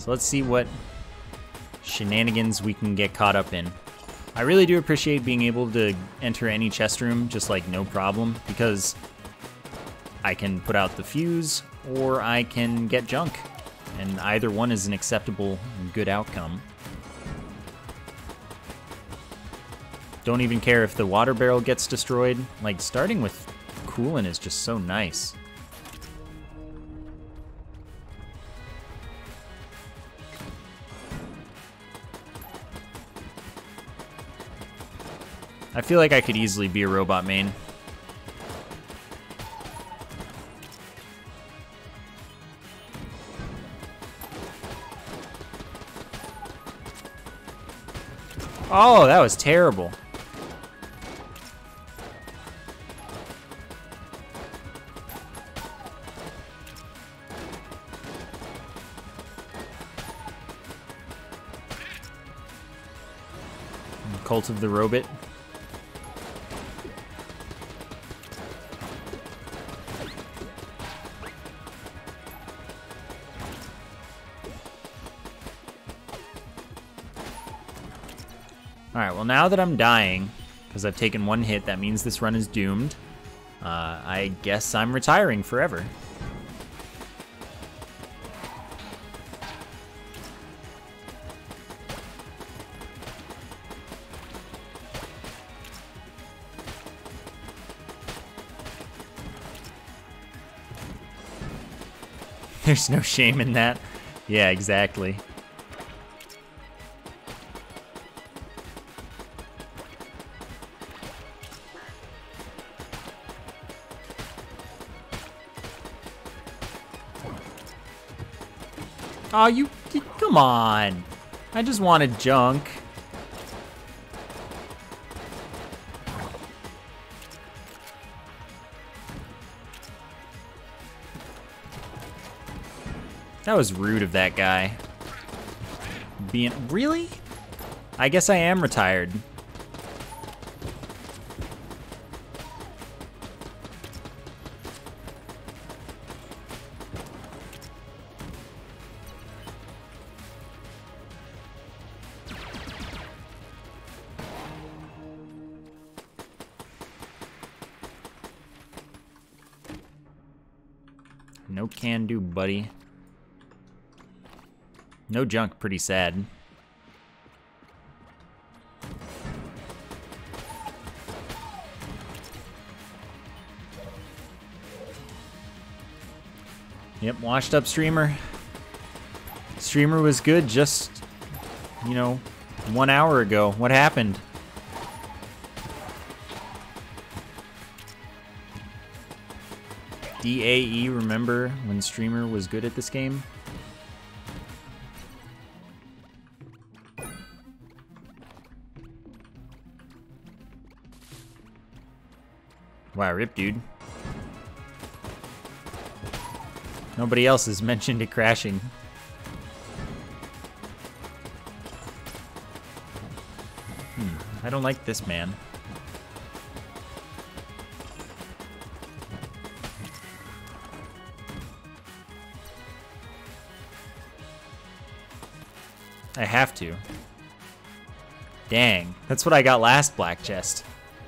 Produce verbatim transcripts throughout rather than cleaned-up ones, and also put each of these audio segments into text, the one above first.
So let's see what shenanigans we can get caught up in. I really do appreciate being able to enter any chest room just like no problem, because I can put out the fuse or I can get junk, and either one is an acceptable and good outcome. Don't even care if the water barrel gets destroyed. Like, starting with coolant is just so nice. I feel like I could easily be a robot main. Oh, that was terrible. Cult of the Robot. Alright, well now that I'm dying, because I've taken one hit, that means this run is doomed. Uh, I guess I'm retiring forever. There's no shame in that. Yeah, exactly. Oh, you, you, come on. I just wanted junk. That was rude of that guy. Being, really? I guess I am retired. No can do, buddy. No junk, pretty sad. Yep, washed up streamer. Streamer was good just, you know, one hour ago. What happened? D A E, remember when streamer was good at this game? Wow, rip, dude. Nobody else has mentioned it crashing. Hmm, I don't like this man. I have to. Dang, that's what I got last black chest.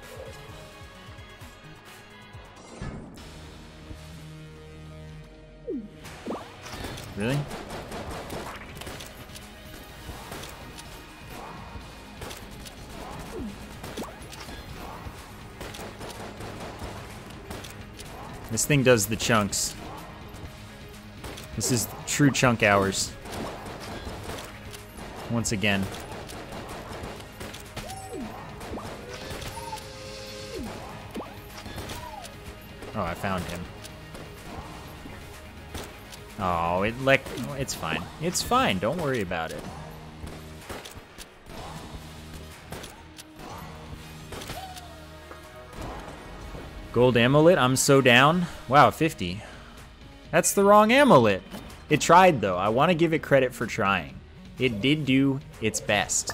Really? This thing does the chunks. This is true chunk hours. Once again. Oh, I found him. Oh, it like it's fine. It's fine. Don't worry about it. Gold amulet. I'm so down. Wow, fifty. That's the wrong amulet. It tried though. I want to give it credit for trying. It did do its best.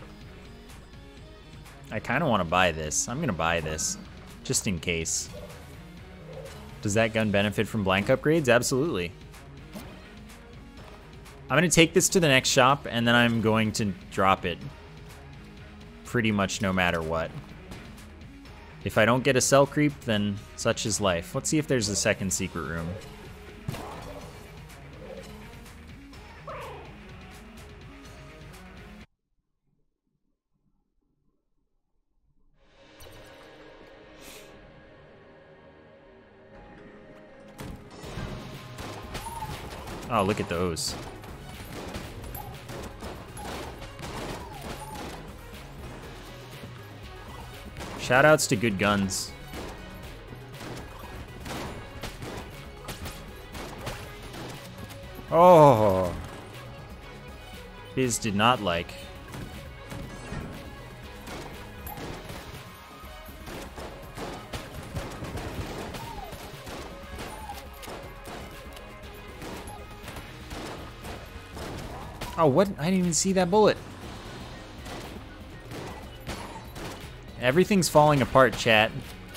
I kind of want to buy this. I'm gonna buy this, just in case. Does that gun benefit from blank upgrades? Absolutely. I'm going to take this to the next shop, and then I'm going to drop it pretty much no matter what. If I don't get a cell creep, then such is life. Let's see if there's a second secret room. Oh, look at those. Shoutouts to good guns. Oh. Biz did not like. Oh, what? I didn't even see that bullet. Everything's falling apart, chat.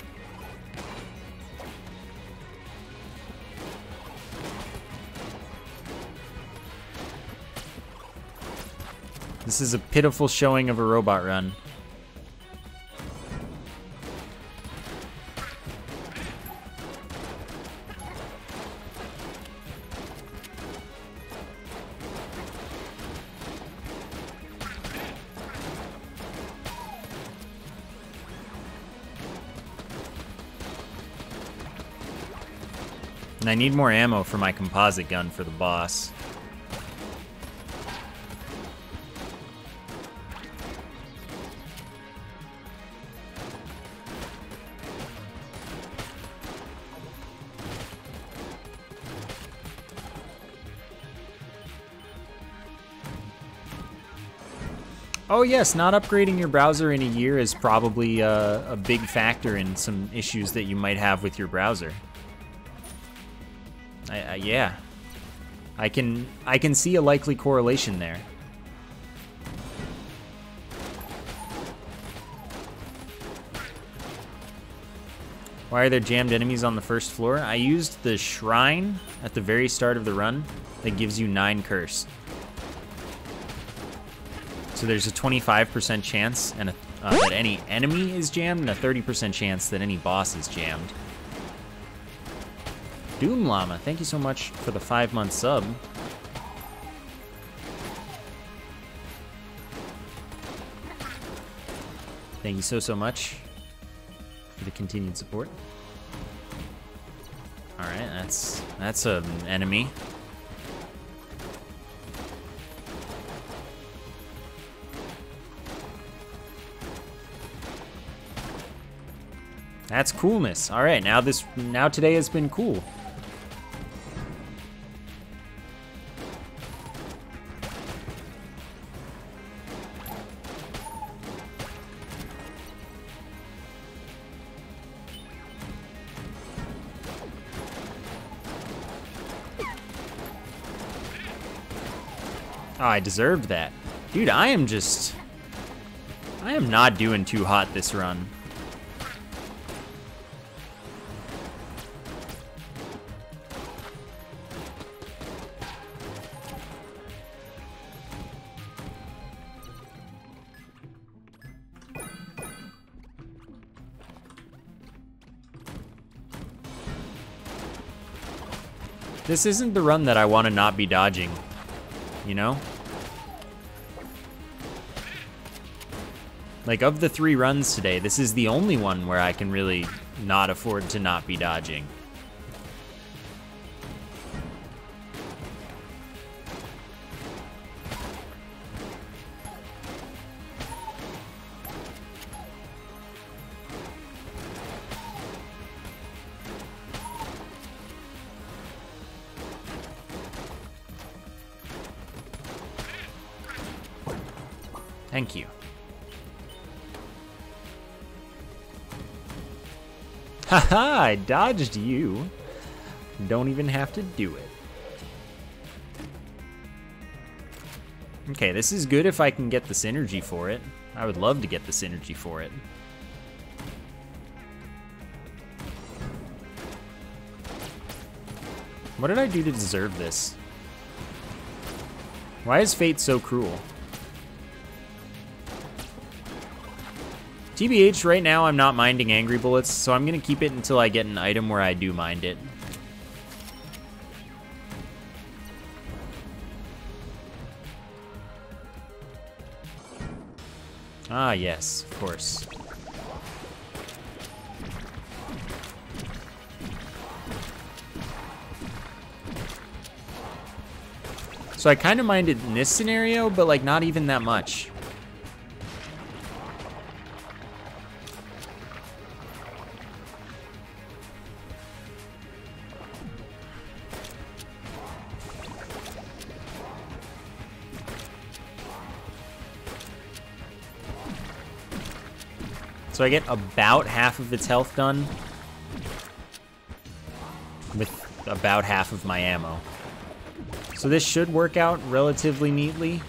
This is a pitiful showing of a robot run. And I need more ammo for my composite gun for the boss. Oh yes, not upgrading your browser in a year is probably uh, a big factor in some issues that you might have with your browser. I, I, yeah, I can I can see a likely correlation there. Why are there jammed enemies on the first floor? I used the shrine at the very start of the run that gives you nine curse. So there's a twenty-five percent chance and a, uh, that any enemy is jammed and a thirty percent chance that any boss is jammed. Doom Llama, thank you so much for the five month sub. Thank you so, so much for the continued support. All right, that's, that's an enemy. That's coolness. All right, now this, now today has been cool. Oh, I deserved that. Dude, I am just... I am not doing too hot this run. This isn't the run that I want to not be dodging, you know? Like, of the three runs today, this is the only one where I can really not afford to not be dodging. Thank you. Haha, I dodged you. Don't even have to do it. Okay, this is good if I can get the synergy for it. I would love to get the synergy for it. What did I do to deserve this? Why is fate so cruel? T B H, right now I'm not minding angry bullets, so I'm gonna keep it until I get an item where I do mind it. Ah, yes, of course. So I kind of minded in this scenario, but like not even that much. So I get about half of its health done with about half of my ammo. So this should work out relatively neatly.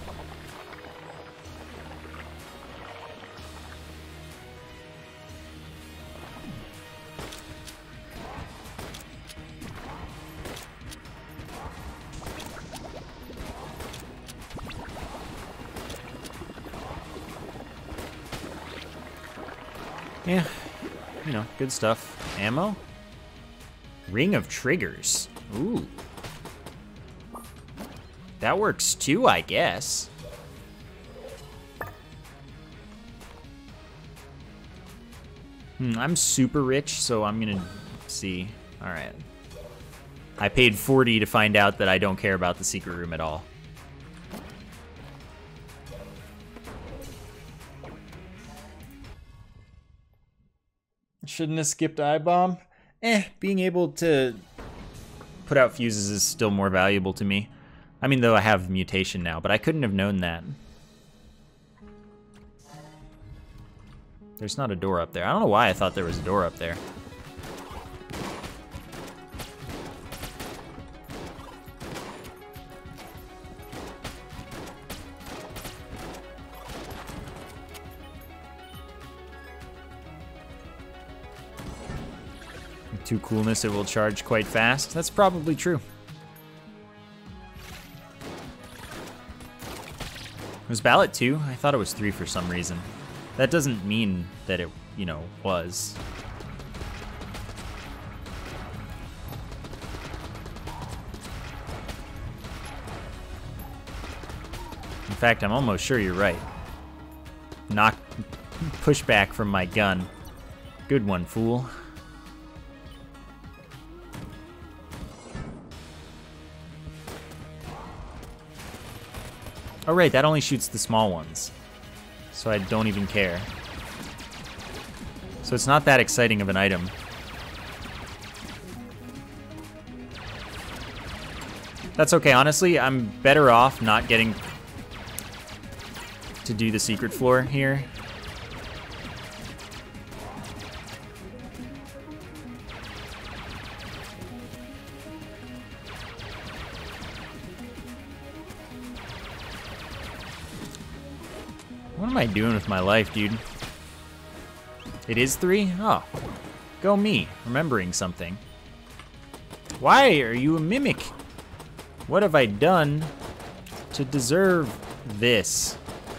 Yeah, you know, good stuff. Ammo? Ring of triggers. Ooh. That works too, I guess. Hmm, I'm super rich, so I'm gonna see. All right. I paid forty to find out that I don't care about the secret room at all. Shouldn't have skipped I-bomb. Eh, being able to put out fuses is still more valuable to me. I mean, though I have mutation now, but I couldn't have known that. There's not a door up there. I don't know why I thought there was a door up there. Too coolness, it will charge quite fast. That's probably true. Was ballot two? I thought it was three for some reason. That doesn't mean that it, you know, was. In fact, I'm almost sure you're right. Knock, pushback from my gun. Good one, fool. Oh right, that only shoots the small ones. So I don't even care. So it's not that exciting of an item. That's okay, honestly, I'm better off not getting to do the secret floor here. What am I doing with my life, dude? It is three? Oh, go me, remembering something. Why are you a mimic? What have I done to deserve this?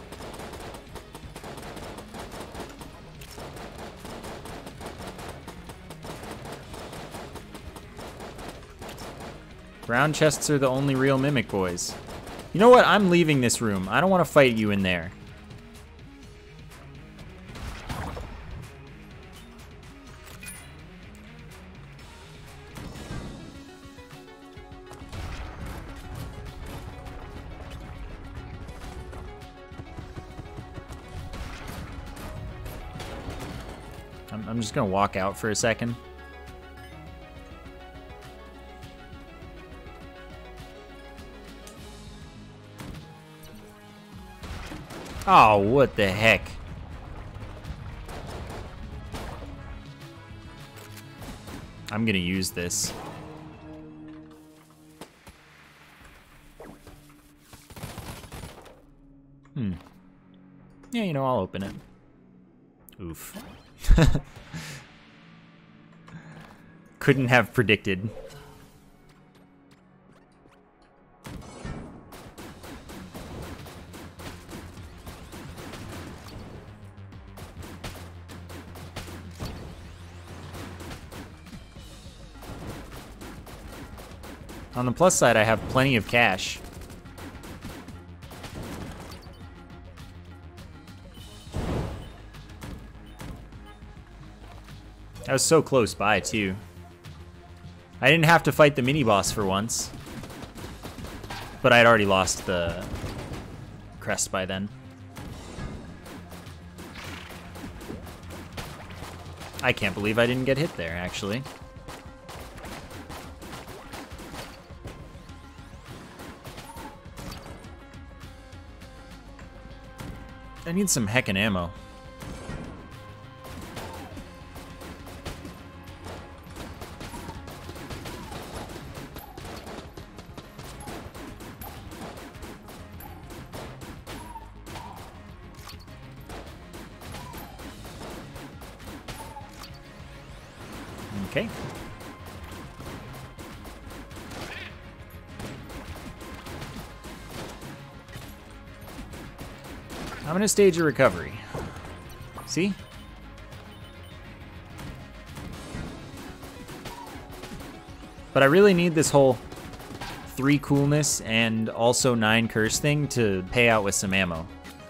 Brown chests are the only real mimic boys. You know what? I'm leaving this room. I don't want to fight you in there. I'm, I'm just gonna walk out for a second. Oh, what the heck? I'm gonna use this. Hmm. Yeah, you know, I'll open it. Oof. Couldn't have predicted. On the plus side, I have plenty of cash. I was so close by, too. I didn't have to fight the mini-boss for once. But I'd already lost the crest by then. I can't believe I didn't get hit there, actually. I need some heckin' ammo. Okay. I'm gonna stage a recovery. See? But I really need this whole three coolness and also nine curse thing to pay out with some ammo.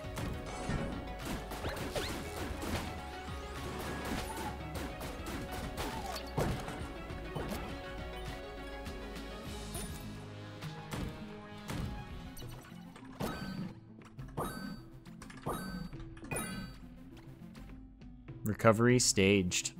Recovery staged.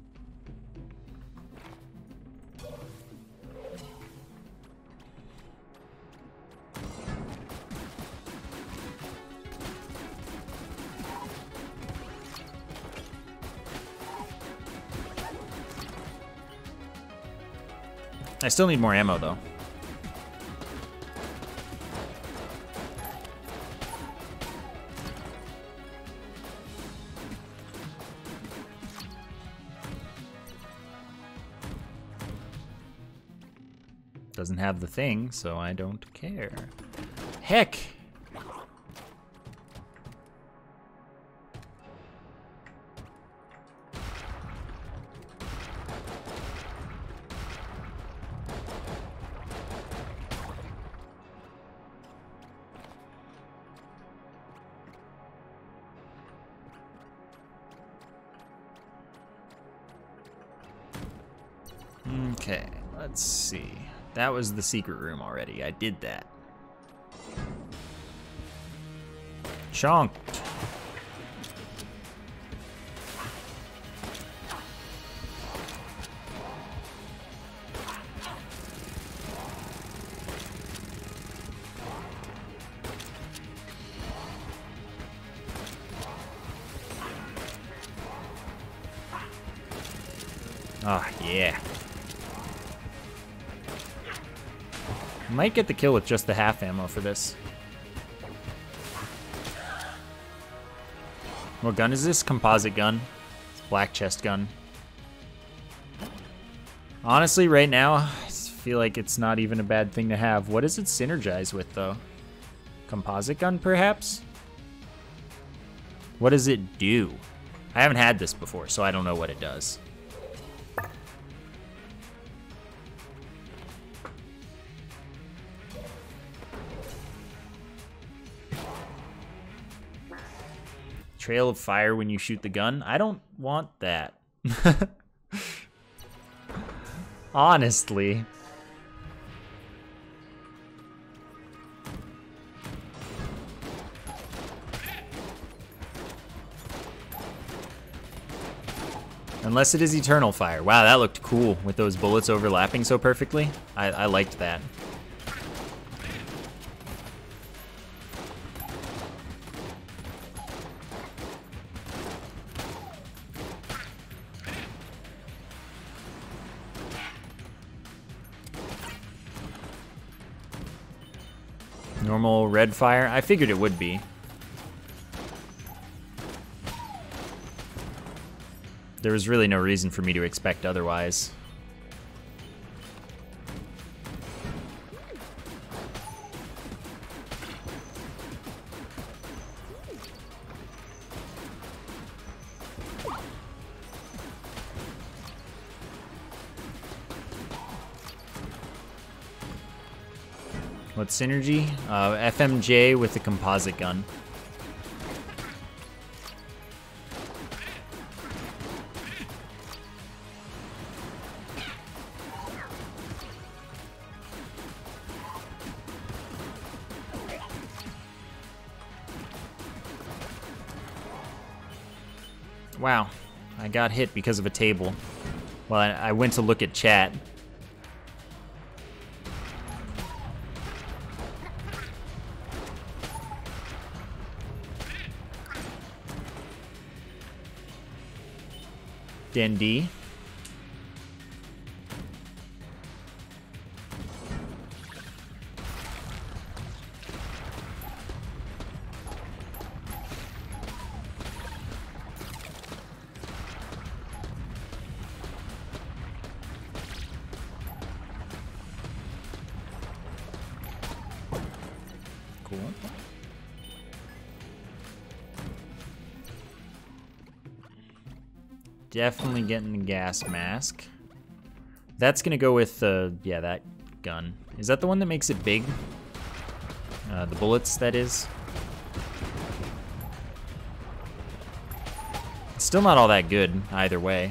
I still need more ammo though. Doesn't have the thing, so I don't care. Heck! Okay, let's see. That was the secret room already. I did that. Chonked. Ah, yeah. Might get the kill with just the half ammo for this. What gun is this? Composite gun. It's black chest gun. Honestly, right now, I feel like it's not even a bad thing to have. What does it synergize with, though? Composite gun, perhaps? What does it do? I haven't had this before, so I don't know what it does. Trail of fire when you shoot the gun. I don't want that. Honestly. Unless it is eternal fire. Wow, that looked cool with those bullets overlapping so perfectly. I, I liked that. Normal red fire? I figured it would be. There was really no reason for me to expect otherwise. What synergy? Uh, F M J with the composite gun. Wow, I got hit because of a table. Well, I, I went to look at chat. Dendy. Cool. Definitely getting the gas mask. That's gonna go with, uh, yeah, that gun. Is that the one that makes it big? Uh, the bullets, that is. It's still not all that good, either way.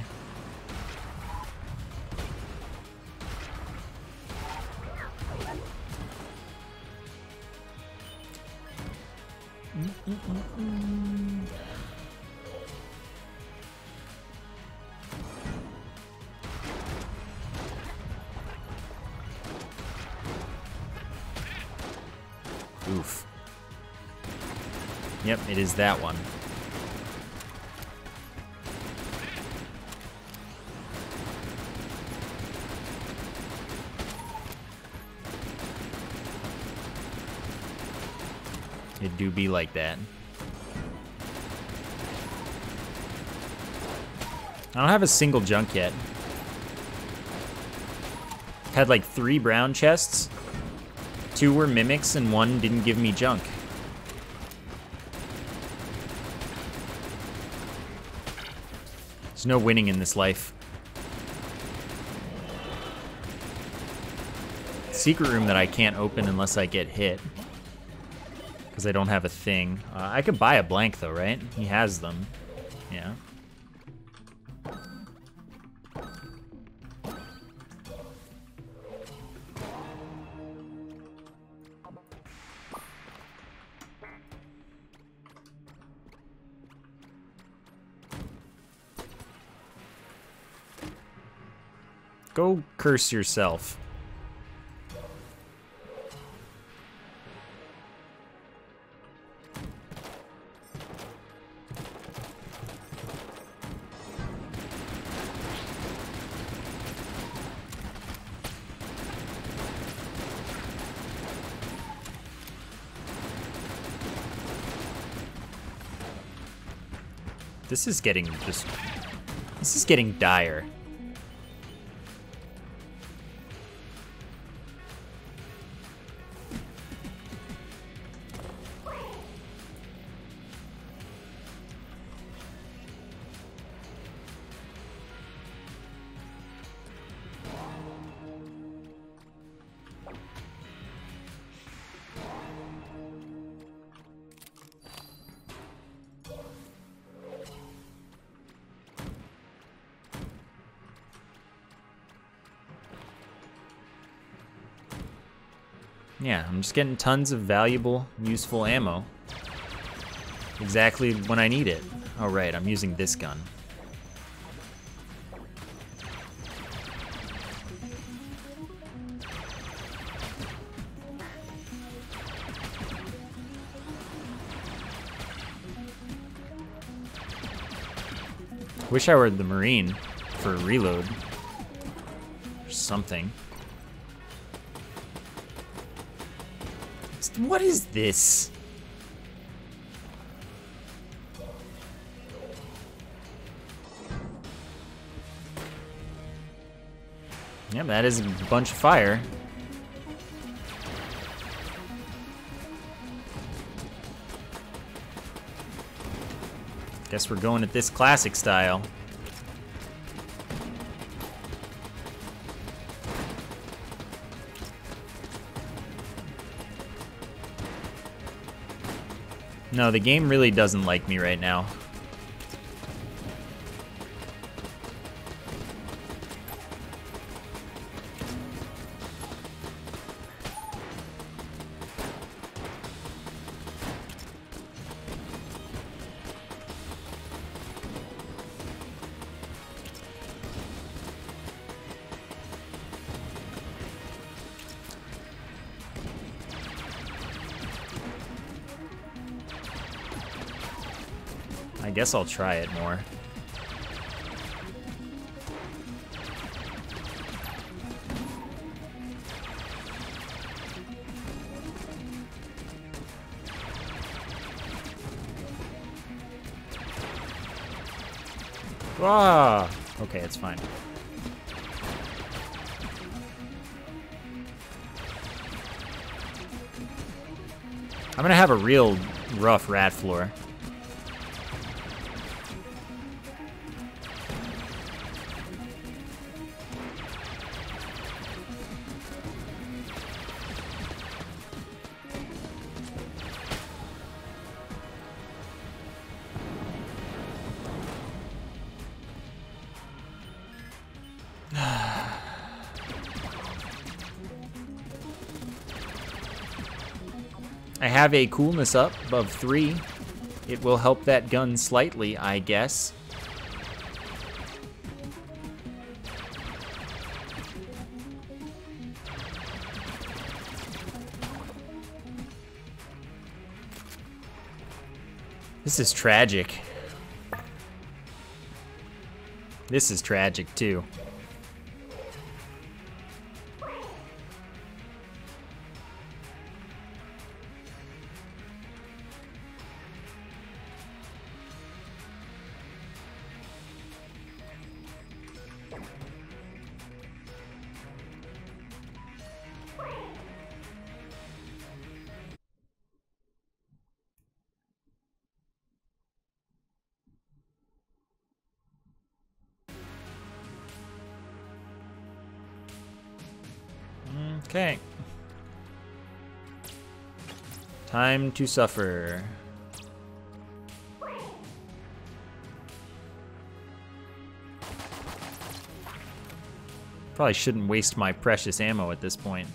Oof. Yep, it is that one. It do be like that. I don't have a single junk yet. Had like three brown chests. Two were mimics and one didn't give me junk. There's no winning in this life. Secret room that I can't open unless I get hit. Because I don't have a thing. Uh, I could buy a blank though, right? He has them. Yeah. Go curse yourself. This is getting just... This is getting dire. Yeah, I'm just getting tons of valuable, useful ammo. Exactly when I need it. Oh right, I'm using this gun. Wish I were the Marine for a reload. Or something. What is this? Yeah, that is a bunch of fire. Guess we're going at this classic style. No, the game really doesn't like me right now. I guess I'll try it more. Ah, okay, it's fine. I'm gonna have a real rough rat floor. I have a coolness up of three. It will help that gun slightly, I guess. This is tragic. This is tragic too. Okay. Time to suffer. Probably shouldn't waste my precious ammo at this point.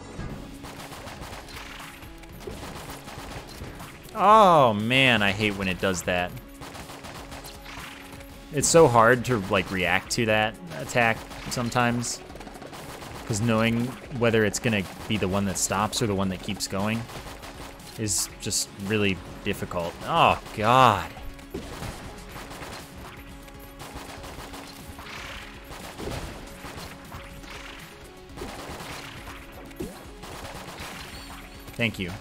Oh man, I hate when it does that. It's so hard to like react to that attack sometimes. Because knowing whether it's gonna be the one that stops or the one that keeps going is just really difficult. Oh, God. Thank you.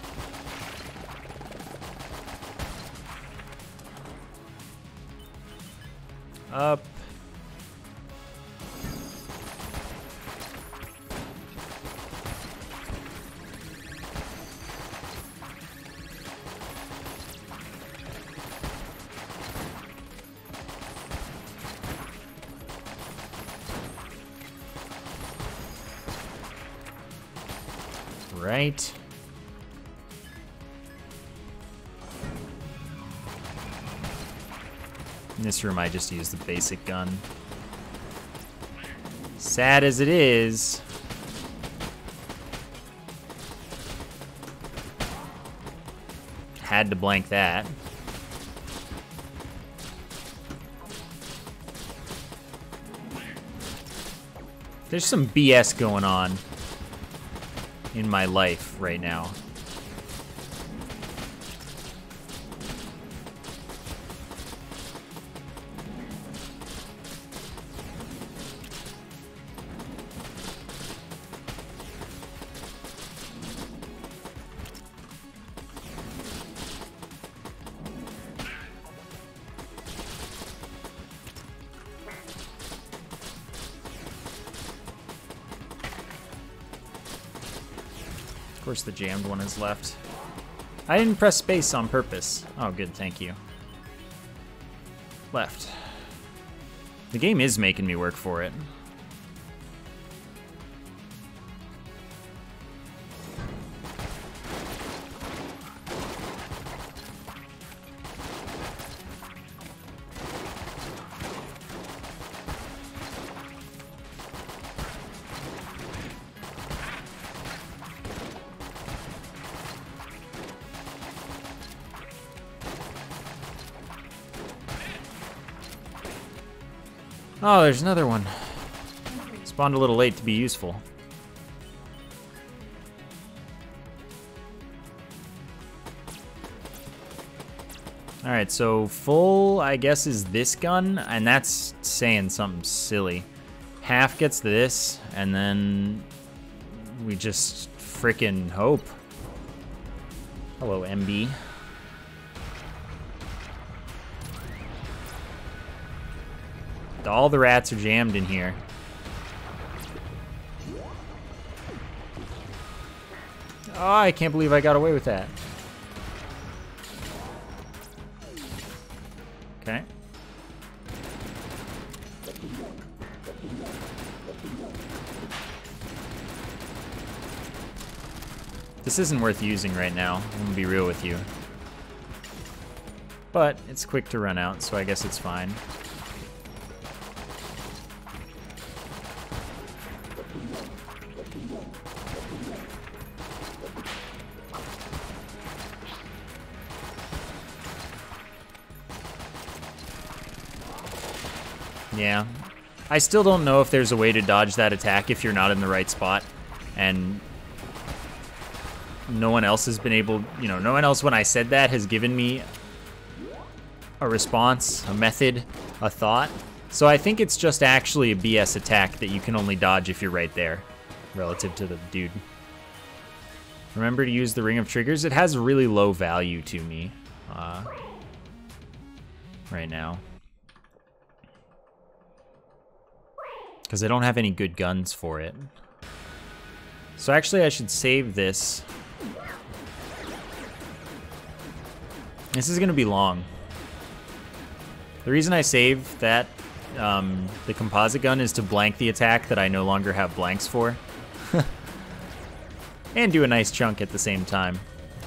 Up. Right. In this room, I just use the basic gun. Sad as it is. Had to blank that. There's some B S going on in my life right now. Of course the jammed one is left. I didn't press space on purpose. Oh, good, thank you. Left. The game is making me work for it. Oh, there's another one. Spawned a little late to be useful. Alright, so full, I guess, is this gun, and that's saying something silly. Half gets this, and then we just frickin' hope. Hello, M B. All the rats are jammed in here. Oh, I can't believe I got away with that. Okay. This isn't worth using right now, I'm gonna be real with you. But it's quick to run out, so I guess it's fine. Yeah. I still don't know if there's a way to dodge that attack if you're not in the right spot. And no one else has been able, you know, no one else when I said that has given me a response, a method, a thought. So I think it's just actually a B S attack that you can only dodge if you're right there, relative to the dude. Remember to use the Ring of Triggers. It has a really low value to me uh, right now. Because I don't have any good guns for it. So actually I should save this. This is gonna be long. The reason I save that, um, the composite gun, is to blank the attack that I no longer have blanks for. And do a nice chunk at the same time.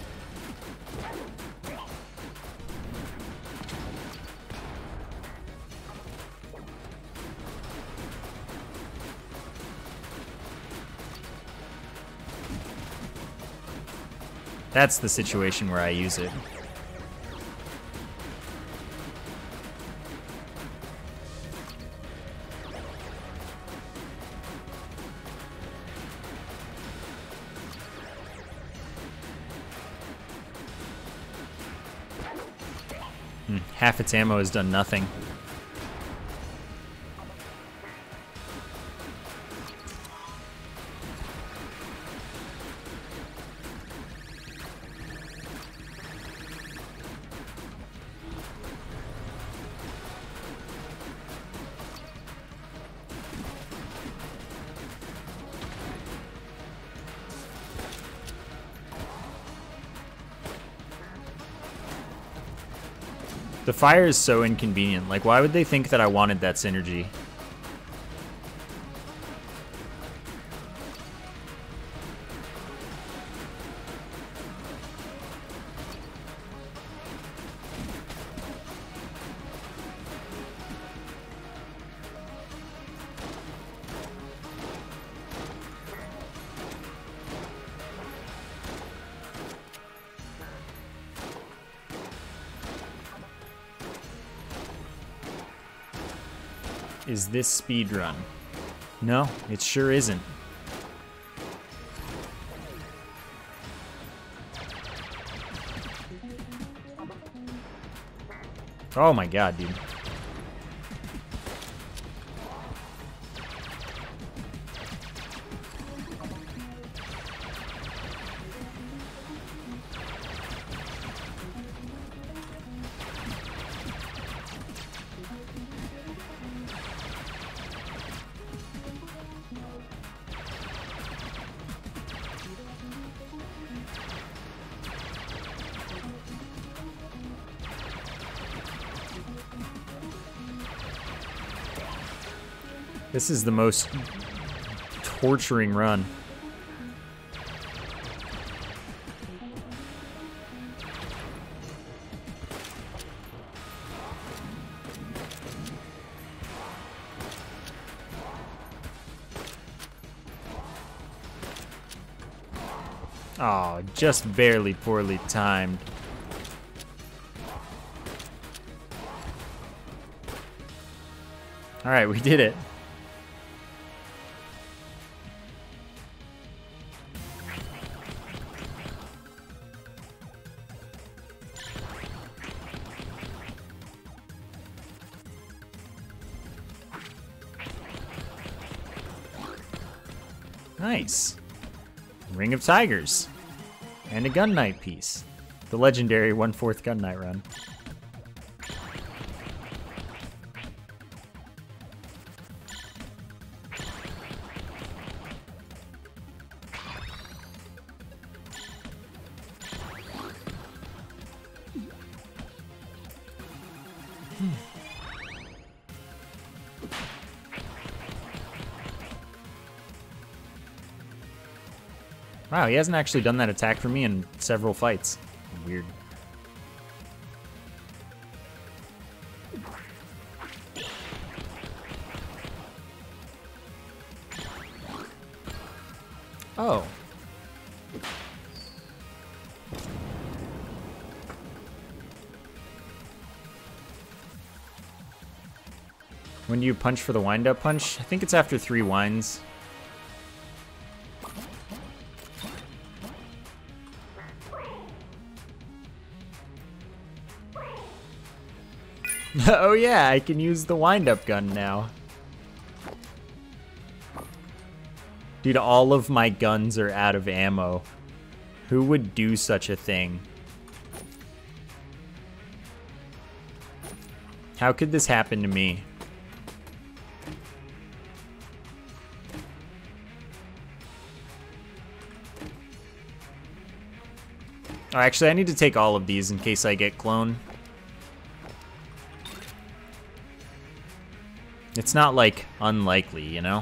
That's the situation where I use it. Hmm, half its ammo has done nothing. The fire is so inconvenient. Like, why would they think that I wanted that synergy? Is this speed run? No, it sure isn't. Oh my god, dude. This is the most torturing run. Oh, just barely poorly timed. Alright, we did it. Nice. Ring of Tigers. And a Gun Knight piece. The legendary one-fourth Gun Knight run. Wow, he hasn't actually done that attack for me in several fights. Weird. Oh. When do you punch for the wind-up punch? I think it's after three winds. Oh yeah, I can use the wind-up gun now. Dude, all of my guns are out of ammo. Who would do such a thing? How could this happen to me? Oh, actually, I need to take all of these in case I get cloned. It's not, like, unlikely, you know?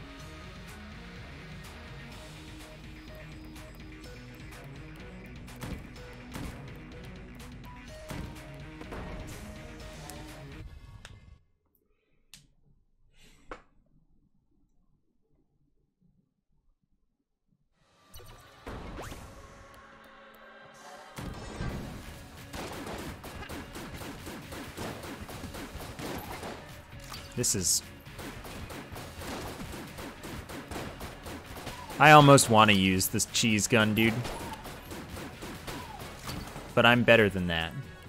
This is... I almost want to use this cheese gun, dude. But I'm better than that.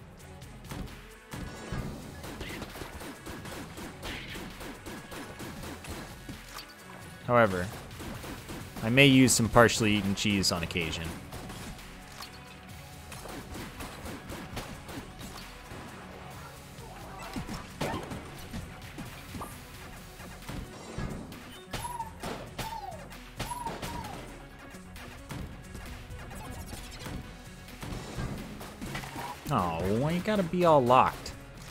However, I may use some partially eaten cheese on occasion. Oh, why you gotta be all locked?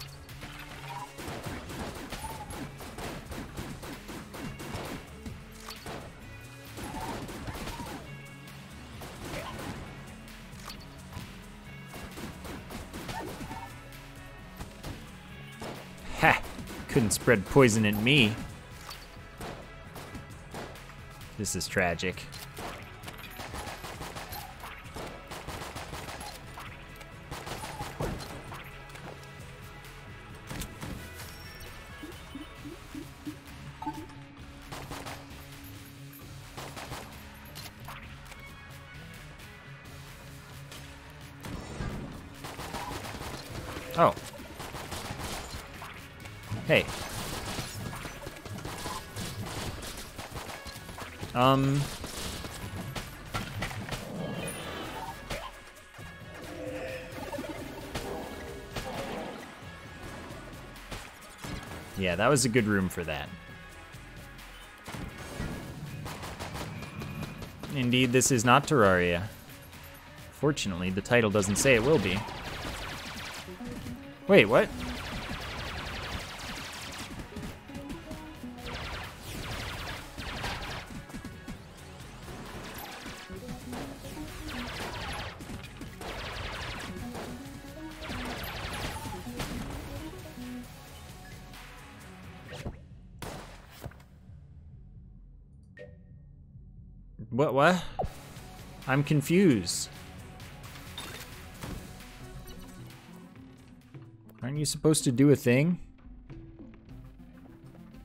Ha! Couldn't spread poison at me. This is tragic. Oh. Hey. Um. Yeah, that was a good room for that. Indeed, this is not Terraria. Fortunately, the title doesn't say it will be. Wait, what? What, what? I'm confused. Aren't you supposed to do a thing?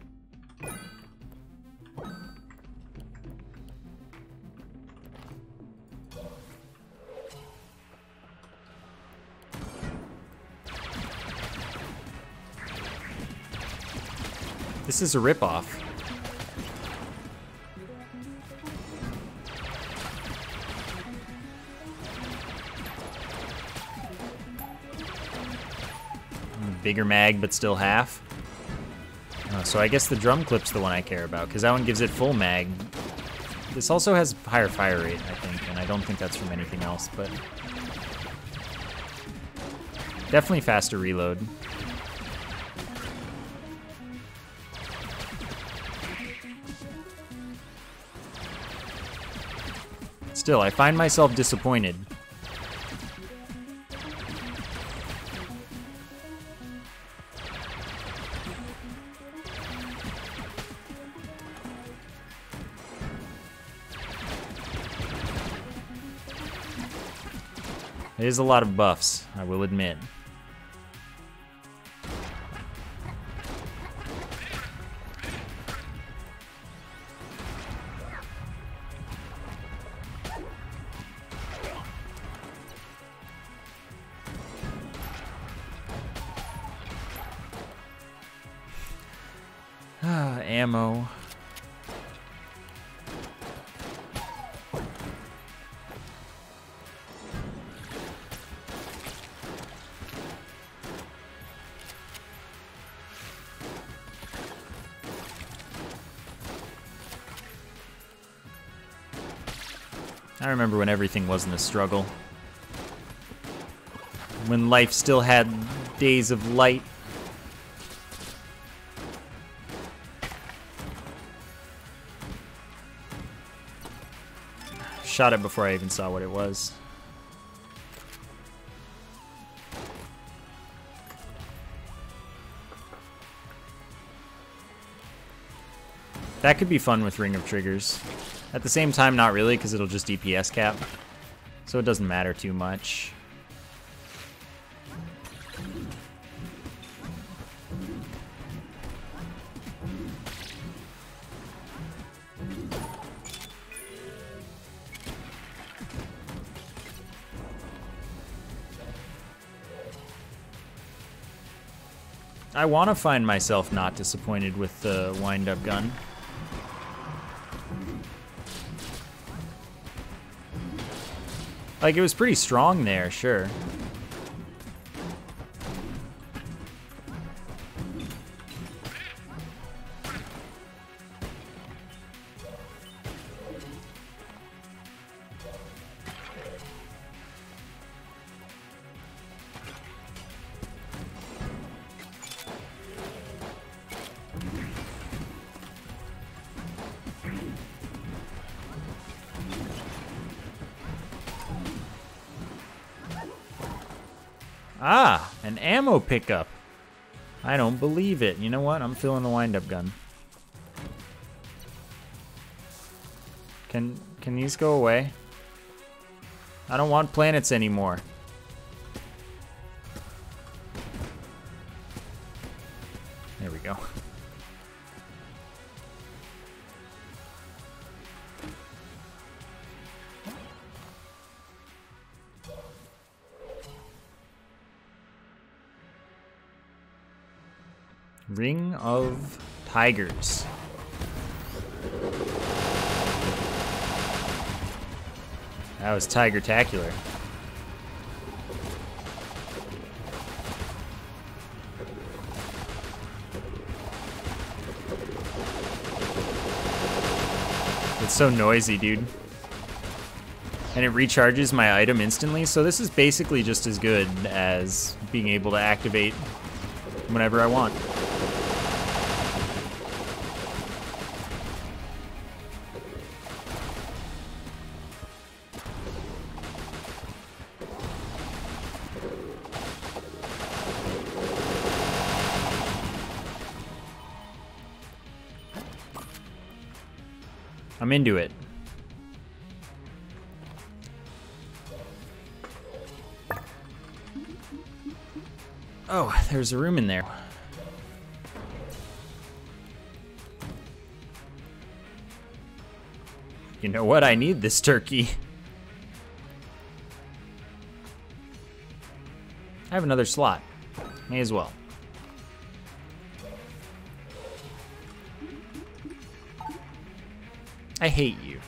This is a ripoff. Bigger mag, but still half. Oh, so I guess the drum clip's the one I care about, because that one gives it full mag. This also has higher fire rate, I think, and I don't think that's from anything else, but definitely faster reload. Still, I find myself disappointed. It is a lot of buffs, I will admit. Ah, ammo. I remember when everything wasn't a struggle. When life still had days of light. Shot it before I even saw what it was. That could be fun with Ring of Triggers. At the same time, not really, because it'll just D P S cap. So it doesn't matter too much. I want to find myself not disappointed with the wind-up gun. Like, it was pretty strong there, sure. Ah, an ammo pickup. I don't believe it. You know what? I'm filling the wind-up gun. Can can these go away? I don't want planets anymore. There we go. Ring of Tigers. That was Tiger-tacular. It's so noisy, dude. And it recharges my item instantly, so this is basically just as good as being able to activate whenever I want. I'm into it. Oh, there's a room in there. You know what? I need this turkey. I have another slot. May as well. I hate you.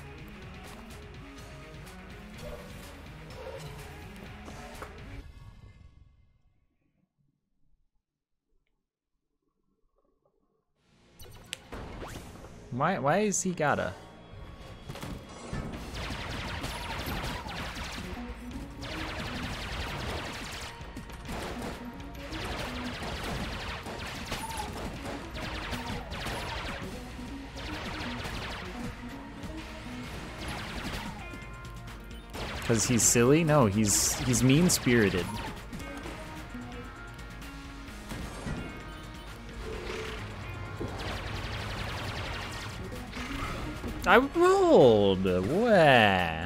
Why, why is he gotta? Because he's silly? No, he's he's mean-spirited. I rolled! Wah.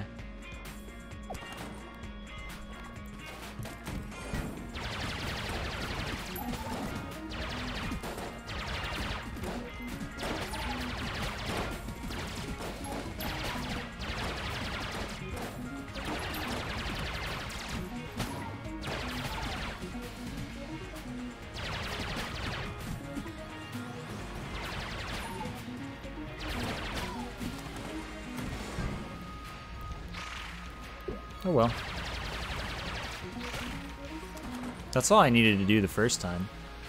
Oh well. That's all I needed to do the first time.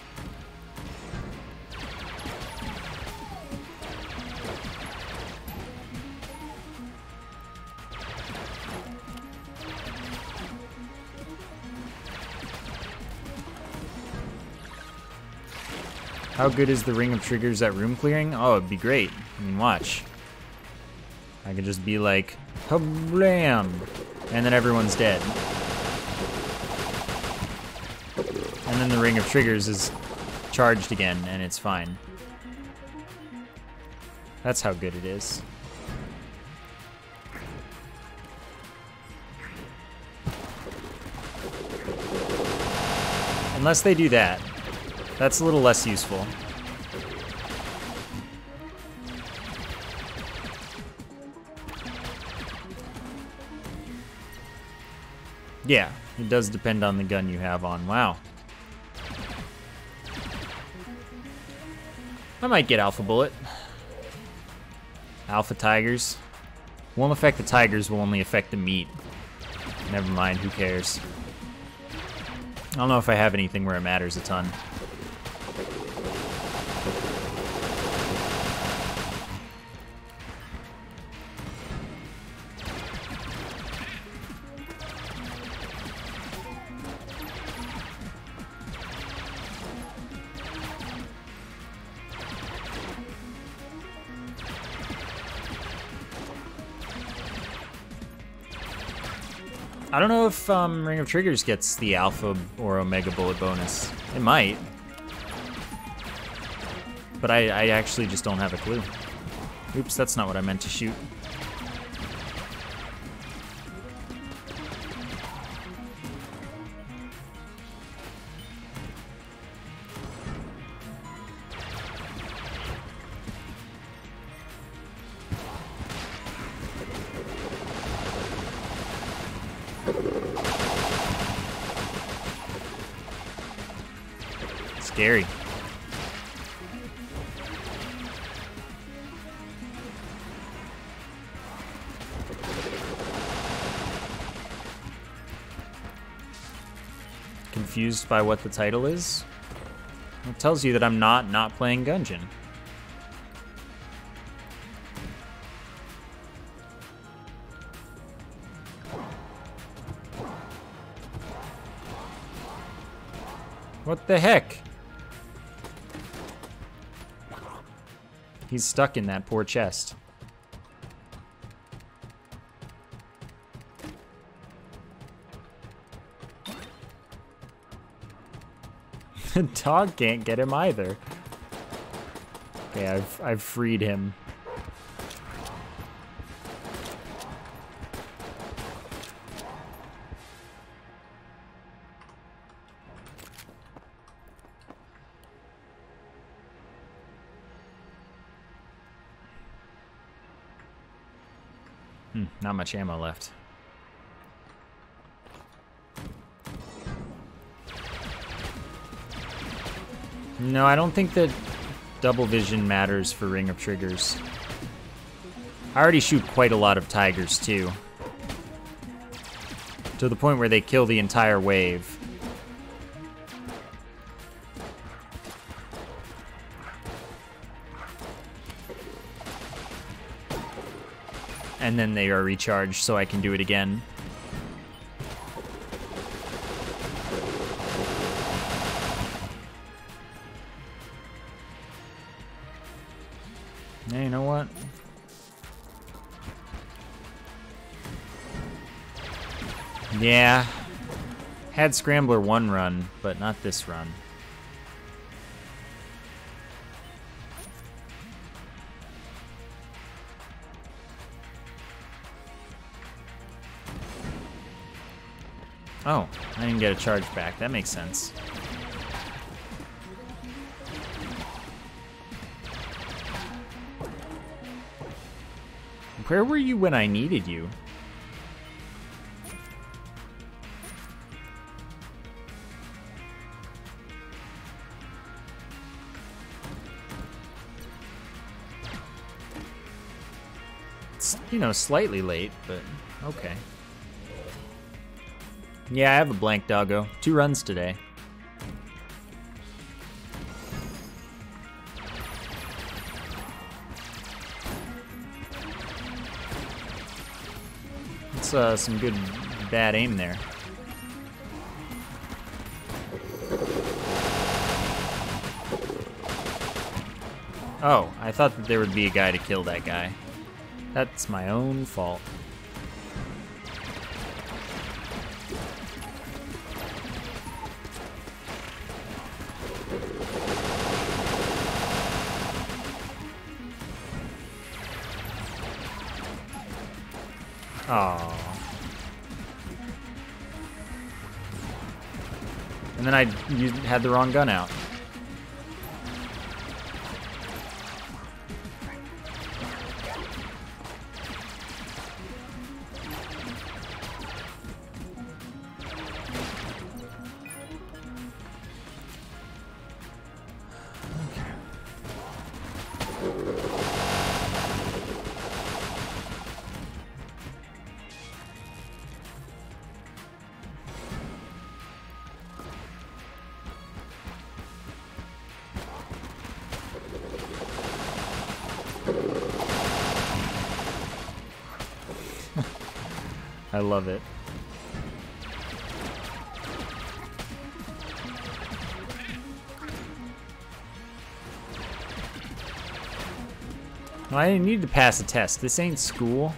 How good is the ring of triggers at room clearing? Oh, it'd be great. I mean, watch. I could just be like, hablam! And then everyone's dead. And then the ring of triggers is charged again, and it's fine. That's how good it is. Unless they do that. That's a little less useful. Yeah, it does depend on the gun you have on. Wow. I might get Alpha Bullet. Alpha Tigers. Won't affect the tigers, will only affect the meat. Never mind, who cares? I don't know if I have anything where it matters a ton. I don't know if um, Ring of Triggers gets the Alpha or Omega Bullet bonus. It might. But I, I actually just don't have a clue. Oops, that's not what I meant to shoot. Scary. Confused by what the title is? It tells you that I'm not not playing Gungeon. What the heck? He's stuck in that poor chest. The dog can't get him either. Okay, I've I've freed him. Hmm, not much ammo left. No, I don't think that double vision matters for Ring of Triggers. I already shoot quite a lot of tigers, too. To the point where they kill the entire wave. And then they are recharged, so I can do it again. Hey, you know what? Yeah. Had Scrambler one run, but not this run. Oh, I didn't get a charge back. That makes sense. Where were you when I needed you? It's, you know, slightly late, but okay. Yeah, I have a blank doggo. Two runs today. It's uh, some good bad aim there. Oh, I thought that there would be a guy to kill that guy. That's my own fault. Oh. And then I used, had the wrong gun out. I love it. Well, I didn't need to pass a test. This ain't school.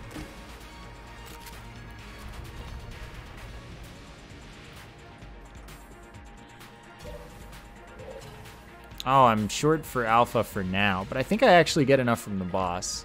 Oh, I'm short for alpha for now, but I think I actually get enough from the boss.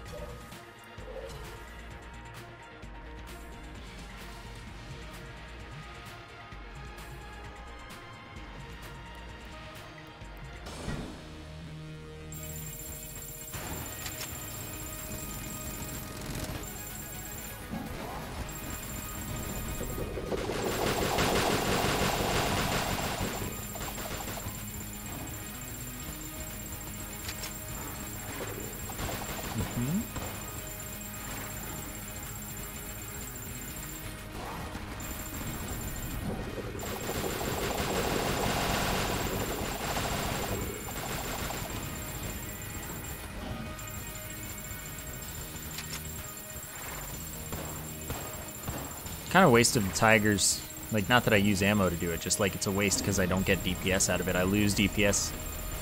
Kind of wasted the tigers. Like, not that I use ammo to do it, just like it's a waste because I don't get D P S out of it. I lose D P S.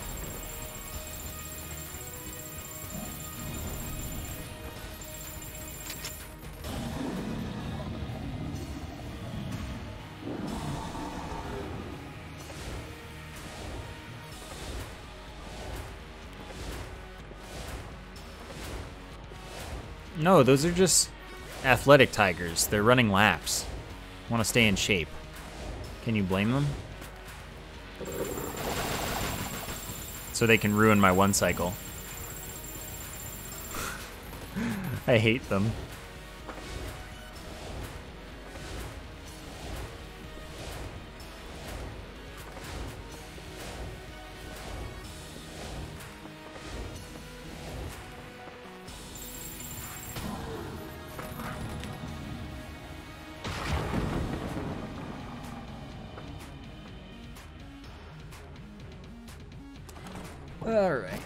No, those are just athletic tigers. They're running laps. Want to stay in shape. Can you blame them? So they can ruin my one cycle. I hate them. All right.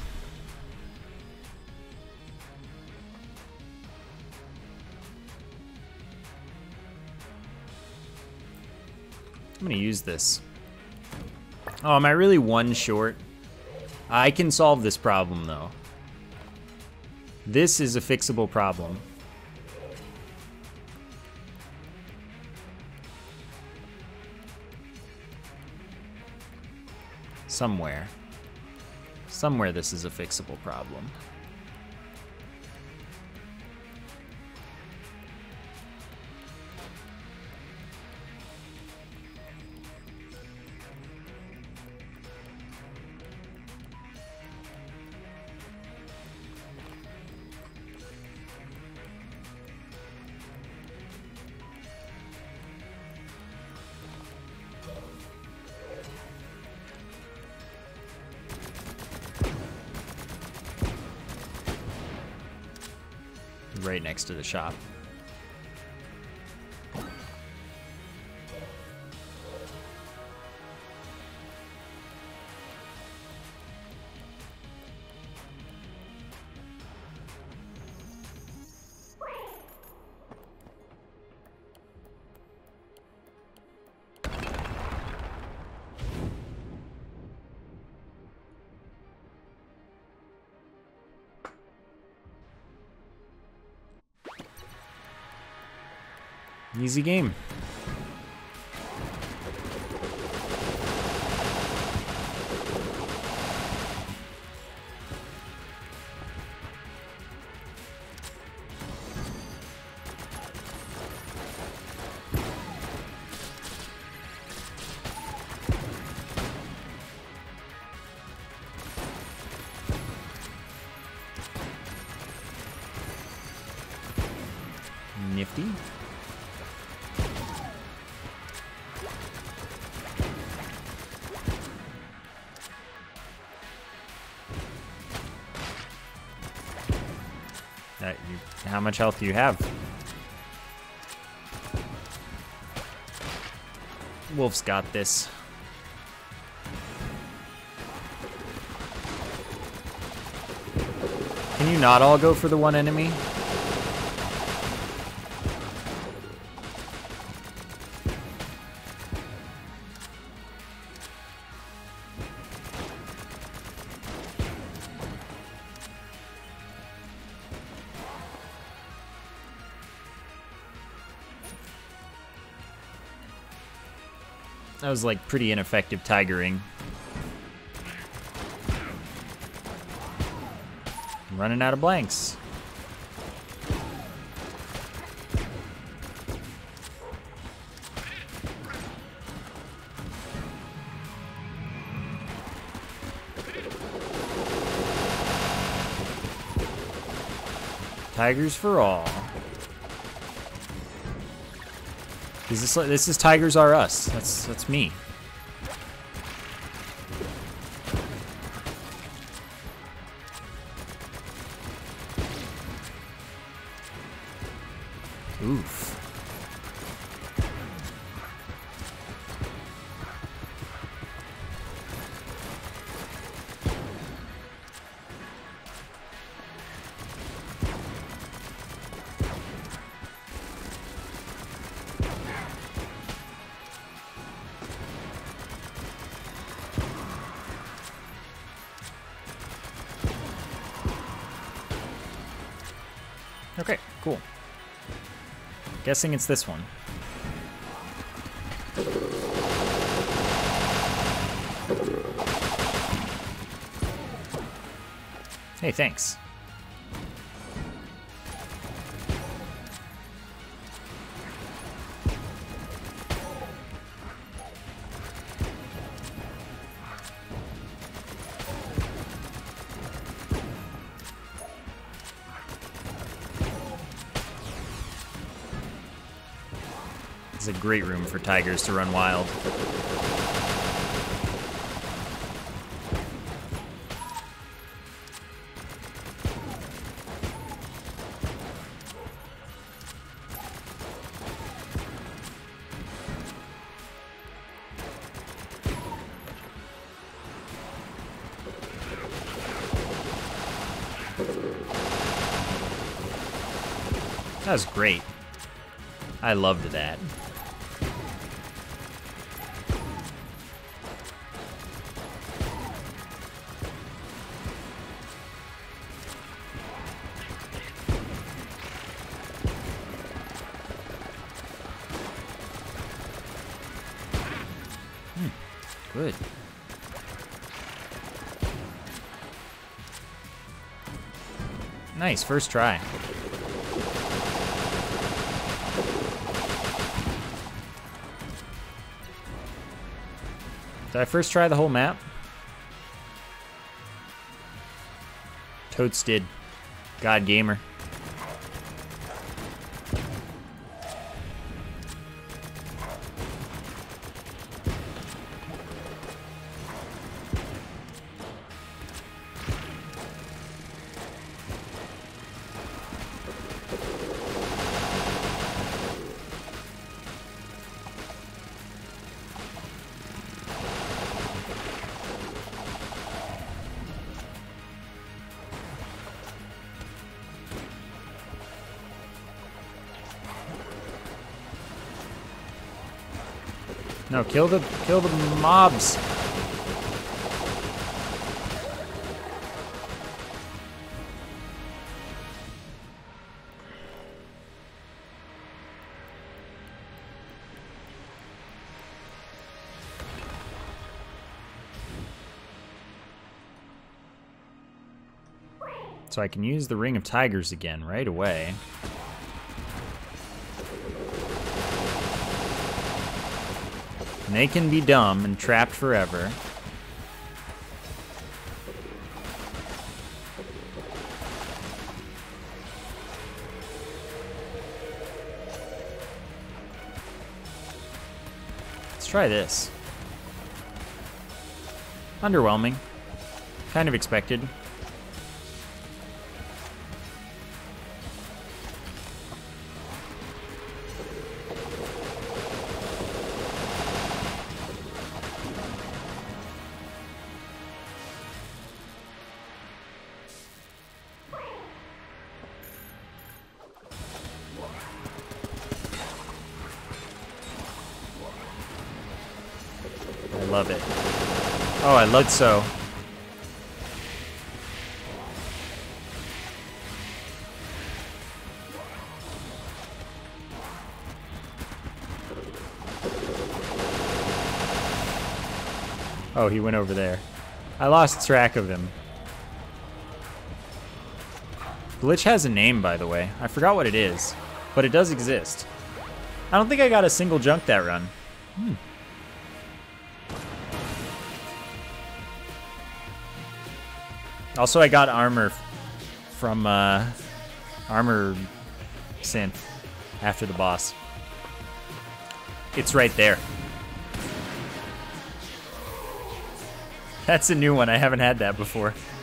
I'm gonna use this. Oh, am I really one short? I can solve this problem though. This is a fixable problem. Somewhere. Somewhere this is a fixable problem. Right next to the shop. Easy game. Nifty. That you, how much health do you have? Wolf's got this. Can you not all go for the one enemy? That was like pretty ineffective tigering. I'm running out of blanks. Tigers for all. Is this like, this is Tigers Are Us. That's that's me. Oof. Okay, cool. Guessing it's this one. Hey, thanks. It's a great room for tigers to run wild. That was great. I loved that. Hmm. Good. Nice, first try. Did I first try the whole map? Totes did. God gamer. No, kill the kill the mobs. So I can use the Ring of Tigers again right away. And they can be dumb and trapped forever. Let's try this. Underwhelming. Kind of expected. Love it. Oh, I love so. Oh, he went over there. I lost track of him. Glitch has a name, by the way. I forgot what it is, but it does exist. I don't think I got a single junk that run. Hmm. Also, I got armor from uh, Armor Synth after the boss. It's right there. That's a new one. I haven't had that before.